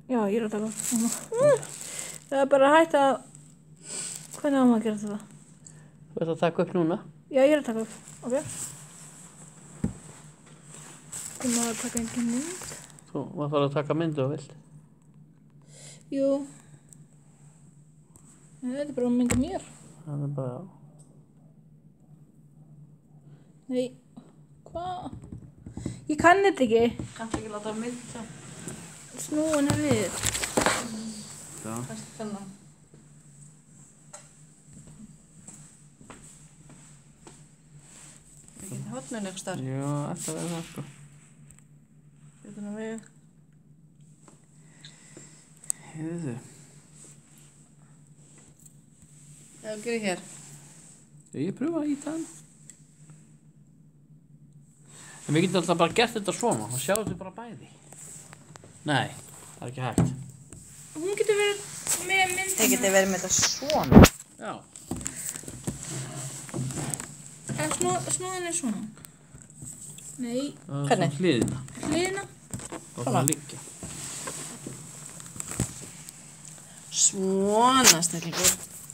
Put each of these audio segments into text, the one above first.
Já, ég er að taka upp núna. Það er bara að hætta að... Hvernig á maður að gera þetta? Þú ert að taka upp núna? Já, ég er að taka upp. Ok. Þú maður að taka engin mynd. Þú þarf að taka myndu og vilt. Jú. Nei, þetta er bara að mynda mér. Það er bara... Nei. Hvað? Ég kann þetta ekki. Kanntu ekki láta mynda? Snúa henni við. Já. Kannski þennan. Ég geti hotnun eitthvað starf. Já, þetta er það sko. Getur hann við. Heyrðu. Já, gerir hér. Ég pröfa að íta hann. En við getum alltaf bara gert þetta svona og sjáum þetta bara bæði. Nei, það er ekki hægt. Hún getur verið með myndina. Þið getið verið með þetta svona. Já. En snúa henni svona. Nei. Hvernig? Hliðina. Hliðina. Og það að liggja. Svona, snillingur.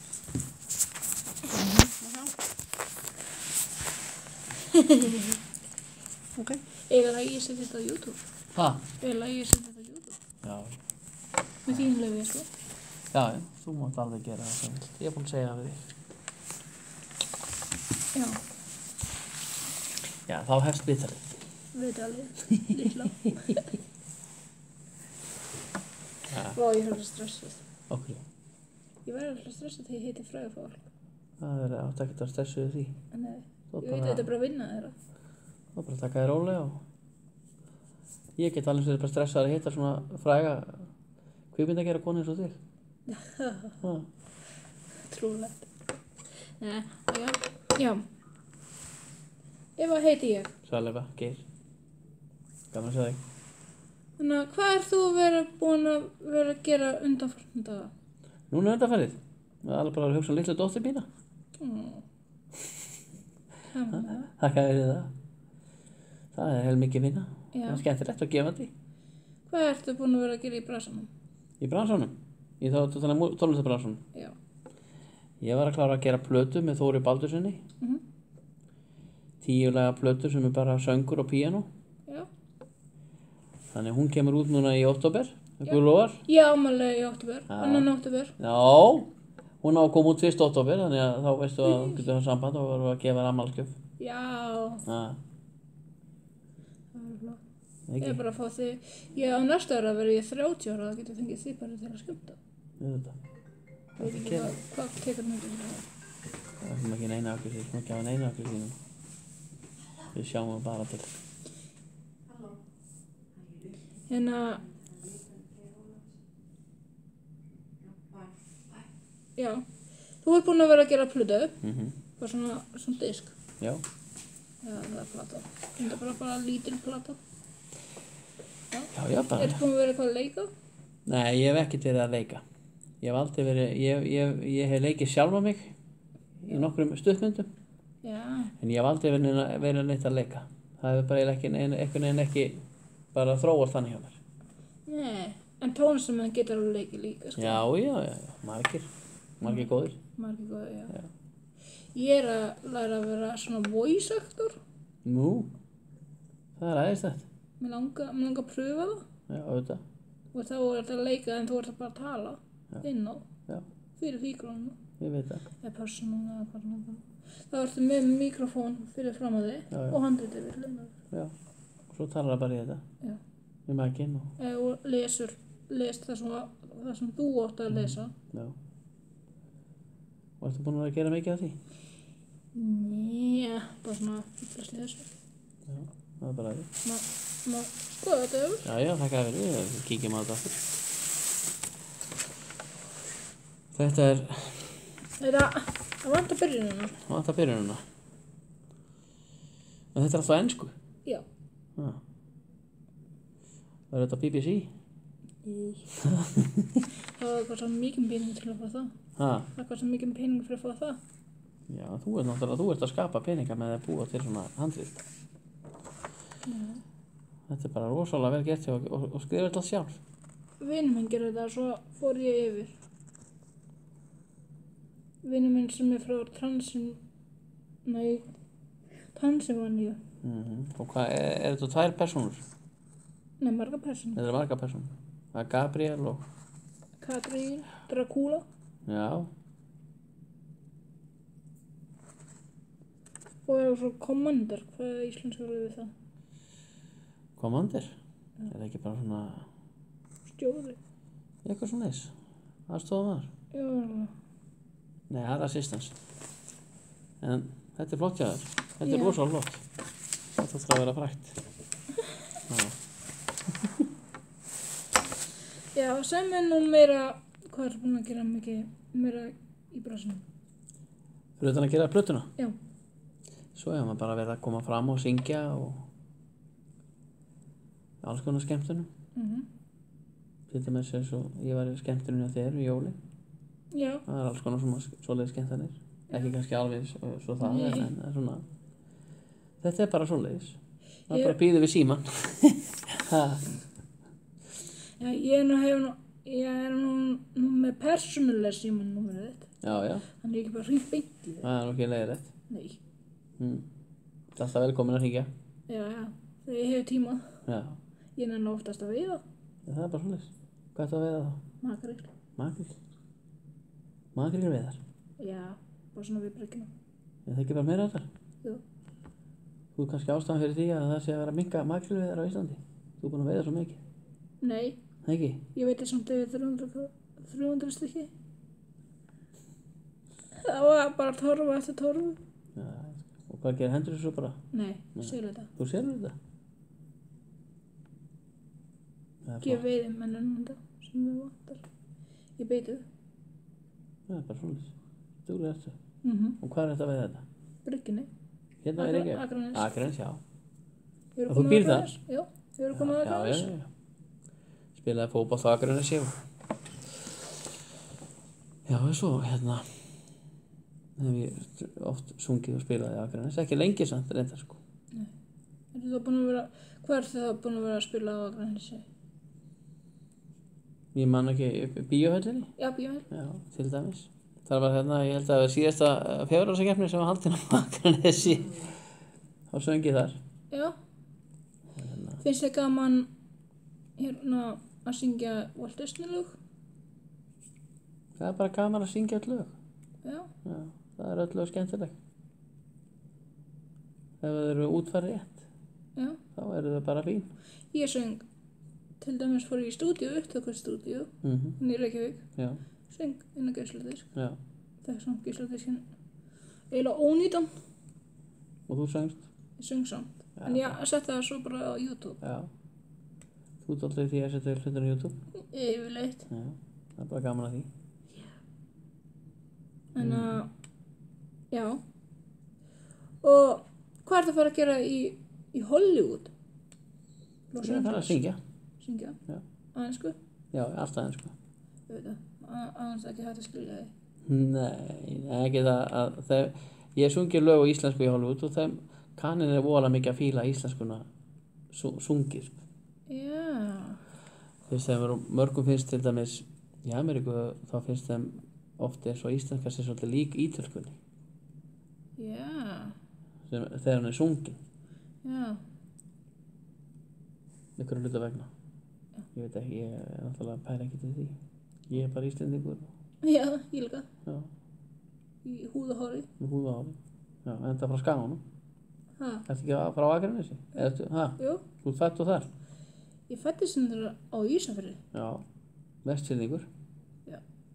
Ok. Eða ég setja þetta á YouTube. Ha? Eða ég setja þetta á YouTube. Já. Með þín leyfi, sko. Já, þú mátt alveg gera það sem vilt. Ég er búinn að segja það við þig. Já. Já, þá hefst viðtalið. Viðtalið. Lilla. Vá, ég er alveg stressuð. Okkur. Ég verði alltaf stressuð þegar ég heiti fræga fólk. Það er átt ekkert að stressu við því. En nei, Þú ég veit að þetta er bara að vinna þeirra. Þú bara taka þér rólega og ég get alveg bara stressað að hitta svona fræga kvikmyndagerðar konu eins og þig. Ha. Trúlegt. Nei, já. Eva heiti ég. Svaleifa, Geir. Gaman að sjá þig. Þannig að hvað er þú búin að vera að gera undanfarna daga? Núna er þetta færið. Það er alveg bara að hugsa um litlu dóttir mína. Þakka fyrir það. Það er heilmikið vinna. Já. Það er skemmtilegt og gefandi. Hvað ertu búin að vera að gera í bransanum? Í bransanum. Í tónlistabransanum. Já. Ég var að klára að gera plötu með Þóri Baldurssoni. 10 laga plötu sem er bara söngur og píanó. Já. Þannig hún kemur út núna í október. Guð lofar. Ég ámæli í október. Annan október. Já. Hún á að koma út 1. október, þannig að þá veistu að þú getur það samband og verður að gefa afmælisgjöf. Já. Það er flott. Ekki? Ég er bara að fá þig. Ég á næsta ára verði ég 30 ára, þá getur fengið þig bara til að skemmta. Auðvitað. Veit ekki hvað tekur myndir fyrir það. Það er ekki neina okkur síðan, ekki hafa neina okkur síðan. Við sjáum það bara til. Hérna... Já. Þú ert búin að vera að gera plötu. Bara svona disk. Já. Já, það er plata. Þetta er bara lítil plata. Já, bara. Ertu búin að vera eitthvað að leika? Nei, ég hef ekkert verið að leika. Ég hef aldrei verið, ég hef leikið sjálfa mig í nokkrum stuttmyndum. Já. En ég hef aldrei verið neitt að leika. Það hefur bara einhvern veginn ekki bara þróast þannig hjá mér. Nei, en tónlistarmenn getur alveg leikið líka, sko. Já, margir góðir. Margir góðir, já. Ég er að læra að vera svona voice actor. Nú, það er æðislegt. Mér langar að pröfa það. Já, auðvitað. Og þá er þetta að leika en þú ert bara að tala inn á. Já. Fyrir mikrofónu. Ég veit það. Eða persónuna eða hvað svona. Þá ertu með mikrofón fyrir fram að þig og handritið við hliðina. Já, og svo talar það bara í þetta. Já. Í mækinn og... Og lest það sem þú átt að lesa. Já. Og ertu búin að gera mikið af því? Njá, bara svona fyllast í þessu. Já, það er bara því. Má skoða þetta yfir? Já, þakka fyrir. Við kíkjum á þetta aftur. Þetta er... Það vantar byrjunina. Það vantar byrjunina. En þetta er alltaf ensku? Já. Er þetta BBC? Það var svo mikið pening til að fá það. Það var svo mikið pening fyrir að fá það. Já, þú ert að skapa peninga með að búa til svona handrit. Já. Þetta er bara rosalega vel gert og skrifa þetta sjálf. vinur minn gerði þetta, svo fór ég yfir. Vinur minn sem er frá Transylvaníu. Og hvað, er þetta 2 persónur? Nei, marga persónur. Þetta er margar persónur. Það er Gabriel og... Katrín, Dracula. Já. Og er svo Commander, hvað er íslenska orðið við það? Commander? Er það ekki bara svona... Stjóri. Eitthvað svona þess? Aðstofamaður? Já, Nei, það er assistance. En þetta er flott hjá þér. Þetta er rosalega flott. Þetta þarf að vera frægt. Já, sem er nú meira, hvað er búin að gera mikið meira í bransanum? Fyrir utan að gera plötuna? Já. Svo hefur maður bara verið að koma fram og syngja og alls konar skemmtunum. Til dæmis eins og ég var í skemmtunum hjá þér í jóli. Já. Það er alls konar svoleiðis skemmtanir. Ekki kannski alveg svo það, en það er svona... Þetta er bara svoleiðis. Það er bara að bíða við símann. Já, ég er nú með persónulega símannúmerið þitt. Já. Þannig ég ekki bara hringt beint í þig. Það er nú ekki leiðilegt. Nei. Það er alltaf velkomin að hringja. Já, þegar ég hef tíma. Já. Ég nenni oftast að veiða. Já, það er bara svoleiðis. Hvað ertu að veiða þá? Makríl. Makrílveiðar? Já, bara svona við brekkina. Er það ekki bara meira þetta? Jú. Þú er kannski ástæðan fyrir því að það sé að vera að minnka makrílveiðar á Íslandi. Þú er búin að veiða svo mikið. Nei. Það ekki? Ég veit samt yfir 300 stykki. Það var bara torfa eftir torfu. Já, og hvað gerir hendur þessu bara? Nei, sér þetta. Þú sérðu þetta? Ég veiði mennum þetta sem við vantar. Ég beiti þau. Það er bara svoleiðis. Duglega ertu. Mhm. Og hvað er þetta að veiða þetta? Bryggjunni. Hérna er ekki? Akranes. Akranes, já. Og þú býrð þar? Já, ég eru komið að Akranes. Já. Spilaði fótbolta á Akranesi og... Já, og svo hérna... hef ég oft sungið og spilaði á Akranesi. Ekki lengi samt, reyndar sko. Nei. Ertu þá búin að vera... Hvað er það búin að vera að spila á Akranesi? Ég man ekki bíóhöllinni? Já, bíóhöll. Já, til dæmis. Það var hérna, ég held að það var síðasta fegurðarsakeppni sem var haldin á Akranesi. Þá söng ég þar. Já. Finnst þér gaman hérna að syngja Walt Disney lög? Það er bara gaman að syngja öll lög. Já. Já, það er öll lög skemmtileg. Ef það eru útfærið rétt, Já. þá eru þau bara fín. Ég söng, til dæmis fór ég í stúdíu, upptökustúdíu, í Reykjavík. Já. Söng inn á geisladisk. Já. Það er samt geisladiskinn eiginlega ónýtan. Og þú söngst? Ég söng samt. Já. En ég setti það svo bara á YouTube. Já. Þú ert alltaf því að setja hlutur á YouTube? Yfirleitt. Já. Það er bara gaman að því. En já. Og hvað ertu að fara að gera í Hollywood? Þú er að fara að syngja. Syngja? Já. Á ensku? Já, alltaf ensku. Ég veit það. Aðeins ekki hægt að skilja þig. Nei, ekki það að þeim, ég sungið lög á íslensku í Hollywood og þeim kannin er voðalega mikið að fíla íslenskuna sungið. Já. Þegar þeim mörgum finnst til dæmis í Ameríku þá finnst þeim oft eins og íslenska sé svolítið lík ítölskunni. Já. Þegar hann er sungin. Já. Einhverju hluta vegna. Ég veit ekki, ég er náttúrulega pæla ekki til því. Ég er bara íslendingur. Já, ég líka. Já. Í húð og hári. Með húð á hári. Já, enda frá Skaganum. Ha? Ertu ekki frá Akranesi? Jú. Þú ert fædd og þar? Ég fættist hendur á Ísafirði. Já. Vestfirðingur. Já.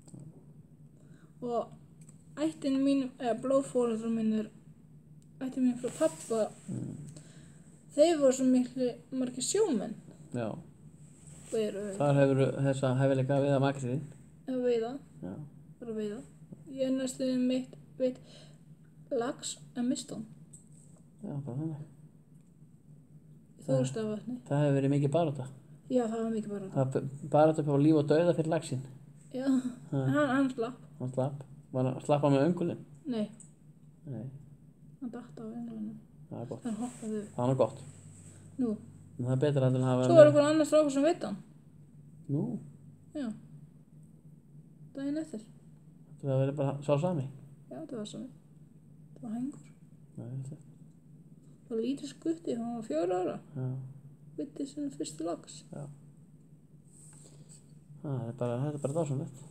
Og ættin mín, eða blóðforeldrar mínir, ættin mín frá pappa, þeir voru svo margir sjómenn. Já. Og eru Þar hefur þessa hæfileika við að makriðin. að veiða. Já. Bara veiða. Ég er næstu veit lax að mistan. Já, bara þannig. Í Þórstavatni. Það hefur verið mikið barátta. Já, það var mikið bara. Það barátta upp á líf og dauða fyrir laxinn. Já, hann slapp. Hann slapp. Slapp hann með öngulinn? Nei, Nei, hann datt á englunum. það er gott. Hann hoppaði upp. Það er gott. Nú, En það er betra heldur en að hafa... svo er einhver annar strákur sem veit hann. Nú, Já. Daginn eftir. Það verið bara sá sami. Já, það var sami. Það var hængur. Já, ég veit það. Það var lítið skutti, hann var 4 ára. Já, Vitti sinni fyrstu lags. já. Þetta er bara dásamlegt.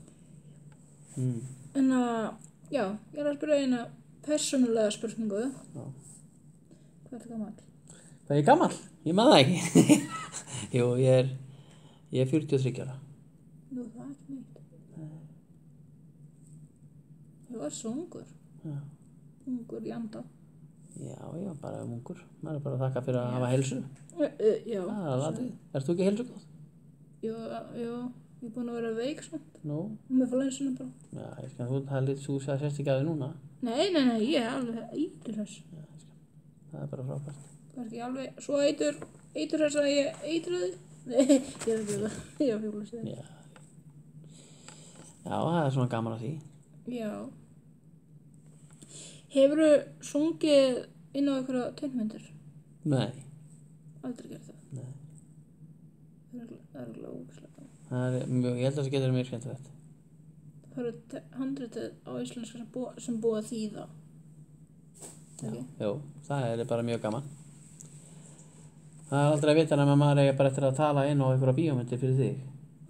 En já, ég er að spyrja eina persónulega spurningu. Já. Hvað er það gamall? Hvað er ég gamall? Ég maður það ekki. Jú, ég er 43 ára. Nú, það er ekki neitt. Ég var svo ungur. Já. Ungur í anda. Já, bara ungur. Maður er bara að þakka fyrir að hafa heilsu. Já. Það er aðrið. Erst þú ekki heilsugóð? Já, ég er búin að vera veik samt. Nú? Með flænsuna bara. Já, ég skil, það er lítið svo að sérst ekki að þið núna. Nei, ég er alveg eitur þess. Já, ég skil. Það er bara frábært. Það er ekki alveg svo eitur þess að ég eitur þið. Nei, ég er ekki það. Ég er fjóla sér. Já. Já, það er svona gaman að því. Já. Hefurðu sungið inn á einhverja tónmyndir? Nei. Aldrei gert það. Nei. Það er alveg ógæslega. Það er mjög, ég held að það getur mjög skemmtilegt. Það eru handritið á íslenska sem búið að þýða. Já, jú, það er bara mjög gaman. Það er aldrei að vita nema maður eiga bara eftir að tala inn á einhverja bíómyndi fyrir þig.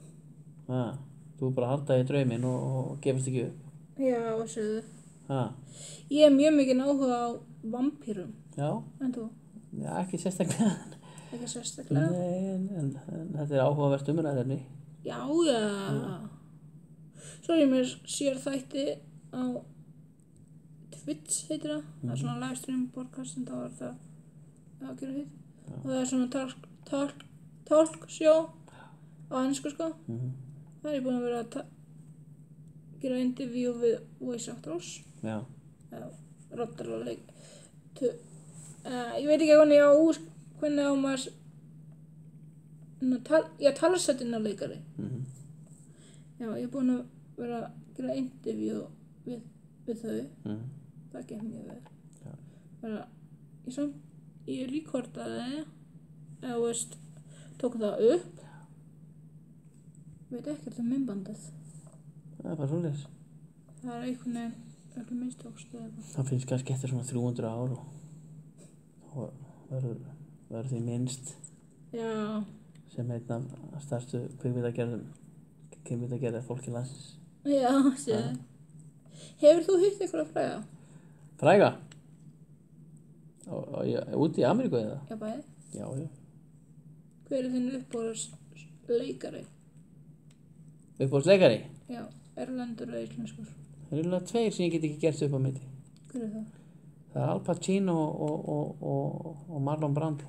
Þú bara halda í drauminn og gefast ekki upp. Já, séðu. Ha. Ég er mjög mikið áhuga á vampýrum. Já. En þú? Já, ekki sérstaklega. Ekki sérstaklega? Nei, en þetta er áhugavert umræðefni. Já. Svo er ég með sér þætti á Twitch heitir það. Það er svona livestream podcast en þá er það að gera hitt. Og það er svona talk show á ensku sko. Það er ég búin að vera að gera interview við voice actors. Já. Rottara leik. Ég veit ekki hvernig á maður talsettina leikari. Já, ég er búin að vera að gera interview við þau. Það gekk mjög vel. Ég rekordaði eða veist, tók það upp. Veit ekkert myndbandið. Það er bara svoleiðis. Það er einhvern veginn öllu mistókst eða eitthvað. Það finnst kannski eftir svona 300 ár og verður því minnst. Já. Sem einn af stærstu kvikmyndagerðar fólki landsins. Já, séðu. Hefur þú hitt einhverja fræga? Fræga? Úti í Ameríku eða? Já, bæði. Já. Hver er þinn uppáhaldsleikari? Uppáhaldsleikari? Já, erlendur eða íslenskur. Það eru eiginlega 2 sem ég get ekki gert upp á milli. Hver er það? Það er Al Pacino og Marlon Brando.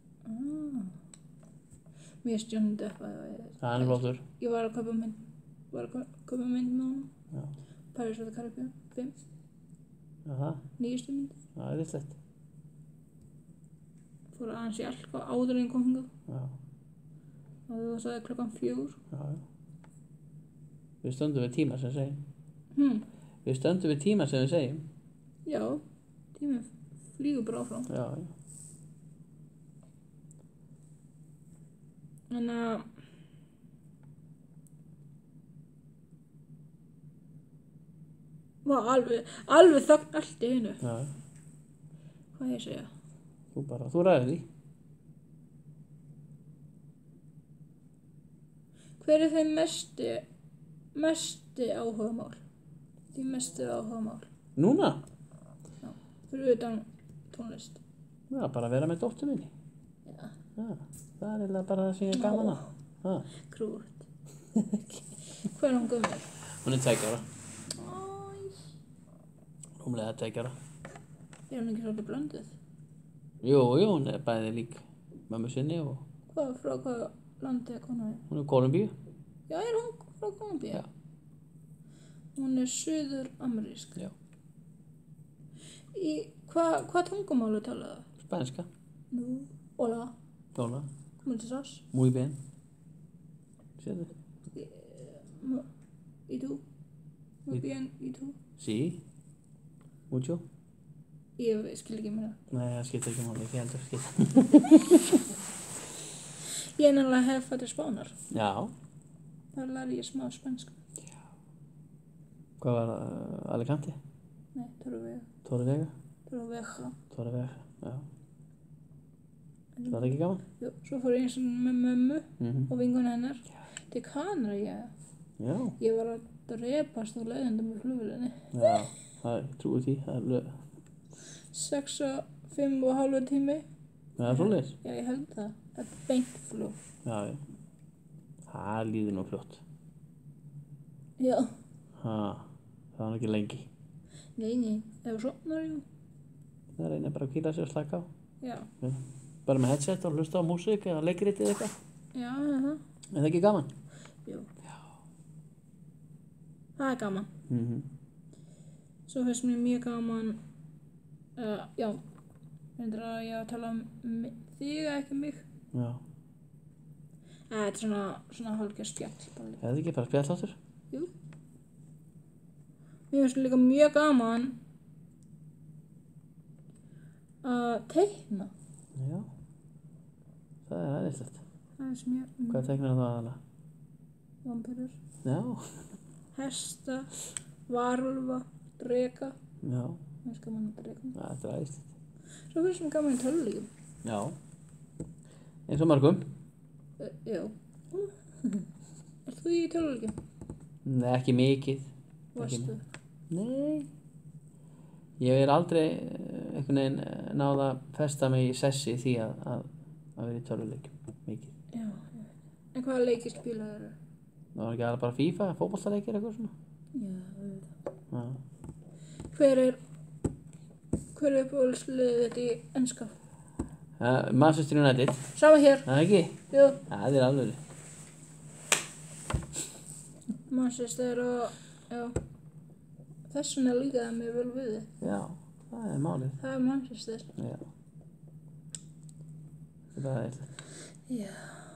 Mér er Johnny Depp að Það er flottur. Ég var að kaupa mynd með honum. Já. Pirates of the Caribbean 5. Já, það? Nýjustu mynd. Það er réttlegt. Fór aðeins í allt áður en kom hingað. Já. Og það sagði klokkan 4. Já. Við stöndum við tíma sem segjum. Við stöndum við tíma sem við segjum. Já, tíminn flýgur bara áfram. Já. En var alveg þögn allt í einu. Já. Hvað ég segja? Þú ræður því. Hver er þeim mesti áhugamál? Því mestu áhugamál? Núna? Já, fyrir utan tónlist. Já, bara vera með dóttur minni. Já. Það er eiginlega bara það sem ég er gaman að. Krútt. Hvað er hún gömul? Hún er 2 ára. Rúmlega 2 ára. Er hún ekki svolítið blönduð? Jú, hún er bæði lík mömmu sinni og... Frá hvaða landi er konan? Hún er Kólumbíu. Já, er hún frá Kólumbíu? Já. Hún er suður-amerísk. Já. Í hvað tungumálu talaðu? Spænska. Nú, hola. Hola. ¿Cómo estás? Muy bien. ¿Cierto? ¿Y tú? Muy bien, ¿y tú? Sí. Mucho. Ég skil ekki mér það. Nei, það skiptir ekki máli, ekki heldur skiptir. Ég nefnilega hef fættið Spánar. Já. þar læri ég smá spænsku. Hvað var Alicante? Nei, Torrevega. Torrevega? Torrevega. Já. Það var ekki gaman? Jú, svo fór ég eins og með mömmu Mhm. og vinkonu hennar til Kanarí. Já. Ég var að drepast á leiðindum í flugvélinni. Já, það trúi því, það er lög. 6 og 5,5 tími. Það er svoleiðis? Já, ég held það. Það er beint flug. Já. Það líður nú fljótt. Já. Það var nú ekki lengi. Nei, ef þú sofnar, jú. Það reynir bara að hvíla sig og slaka á. Já. Bara með headset og hlusta á músík eða leikrit eða eitthvað. Já, það. Er það ekki gaman? Jú. Það er gaman. Svo finnst mér mjög gaman, já, reyndar að ég að tala þig, ekki mig. Já. Þetta er svona hálfgerð spjall. Er það ekki bara spjalláttur? Jú. Mér finnst líka mjög gaman að teikna. Já. Það er aðeinslegt. Það finnst mér Hvað teiknar það aðalega? vampírur, Já. hesta, varulfa, dreka. Já. Mér finnst gaman að dreka. Það er aðeinslegt. Svo finnst mér gaman í töluleikjum. Já. Eins og mörgum. Já. Ert þú í töluleikjum? Nei, ekki mikið. Varstu? Nei. Ég aldrei einhvern veginn náð að festa mig í sessi því að vera í tölvuleikjum. Mikið. Já, ég veit. En hvaða leiki spilaðu eru? Það var ekki alveg bara FIFA, fótboltaleikir eitthvað svona. Já, auðvitað. Já. Hver er uppáhaldsliðið þetta í enska? Manchester United. Sama hér. Það ekki? Jú. Það er alveg. Manchester og, já. Þess vegna líkaði mér vel við þið. Já, það er málið. Það er Manchester. Já. Það er eitthvað. Já.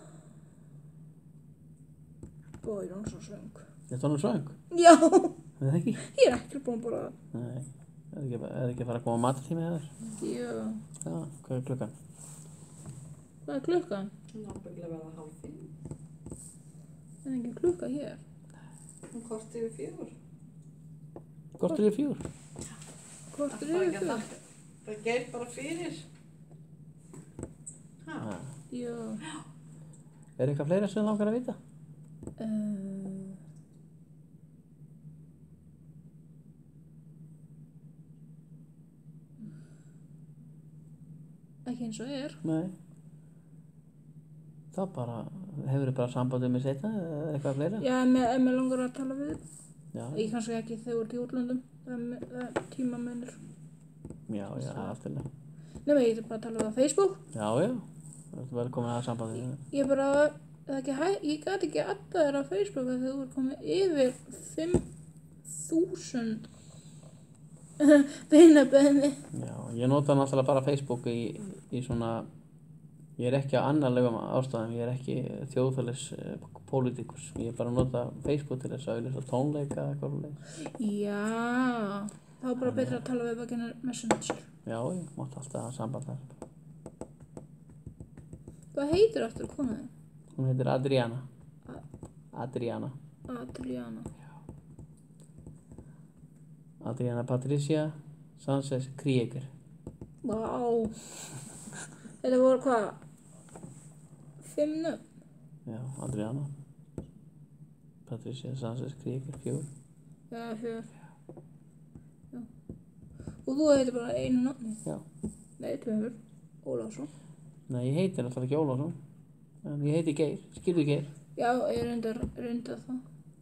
Bói, hún er svo svöng. Þetta var nú svöng. Já. Það ekki? Ég er ekki búin bara. Nei. Er ekki að fara að koma matartími eða þér? Já. Já, hvað er klukkan? Hvað er klukkan? Náttúrulega verða 5:30. Það er ekki klukka hér. Hún korti yfir 4. Kortur í 4. Hvort er yfir fyrir? Það geir bara fyrir. Ha. Já. Er eitthvað fleira sem þú langar að vita? Ekki eins og er. Nei. Þá bara, hefurðu bara sambandið með setna eða eitthvað fleira? Já, ef mér langar að tala við þig. Já. Ég kannski ekki þegar þú ert í útlöndum. Það er tímamunur. Já, afturlega. Nei, ég er bara að tala við á Facebook. Já. Þú ert velkomin að sambandið. Ég bara, ég gæti ekki alltaf þér á Facebook þegar þú ert komið yfir 5.000 beinabeðni. Já, ég nota náttúrulega bara Facebook í svona, ég er ekki á annarlegum ástæðum, ég er ekki þjóðfélags pólitíkus, ég er bara að nota Facebook til þess að auðvitað tónleika eitthvað leið. Já, þá er bara betra að tala við veginn Messenger. Já, ég mátti alltaf að samband þar. Hvað heitir aftur konaði? Hún heitir Adriana. Adriana. Adriana Patricia Sanchez Krieger. Vá. Þetta voru hvað? 5 nöfn? Já, Adriana Patricia Sanchez Krieger, 4. Já, 4. Já. Og þú heitir bara einu nafni? Já. Nei, 2. Ólafsson. Nei, ég heiti náttúrulega ekki Ólafsson. En ég heiti Geir, skilur Geir. Já, ég reyndar það.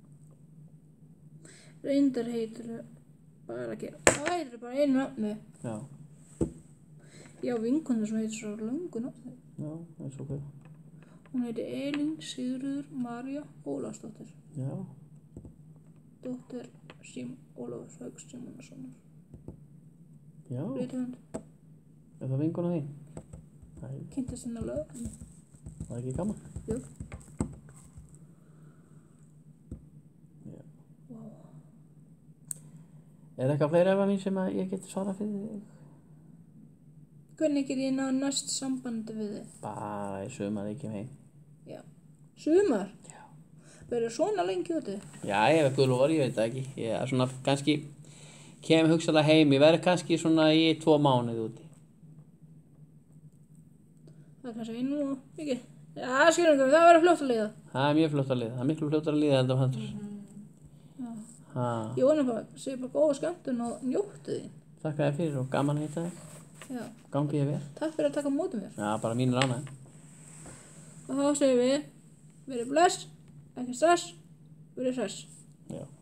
Reyndar heitir bara Geir. Það heitir bara einu nafni. Já. Já, vinkonu sem heitir svo löngu nafni. Já, eins og hver. Hún heitir Elín Sigríður María Ólafsdóttir. Já. Dóttir Ólafs Hauks Símonarsonar. Já. Rithöfund. Er það vinkona þín? Nei, Kynntist henni á lögreglunni. það er ekki gaman. Jú. Já. Vá. Er eitthvað fleira ef að mín sem að ég geti svarað fyrir þig? Hvernig get ég náð næst sambandi við þig? Bara í sumar ekki heim. Já. Sumar? Já. Verður svona lengi úti? Já, ef Guð lofar, ég veit það ekki. Ég er svona kannski, kem hugsalega heim, ég verð kannski svona í 2 mánuði úti. Það er kannski nú mikið. Já, skilum við, það verður fljótt að líða. Það er mjög fljótt að líða, það er miklu fljótt að líða heldur en heldur. Ha, Ég vona bara, sé bara góða skemmtun og njóttu því. þakka þér fyrir og gaman að hitta þig. Já, Gangi þér vel. takk fyrir að taka á móti mér. Já, bara mín er ánægð. Og þá segjum við, verið bless, ekki stress, verið hress. Já.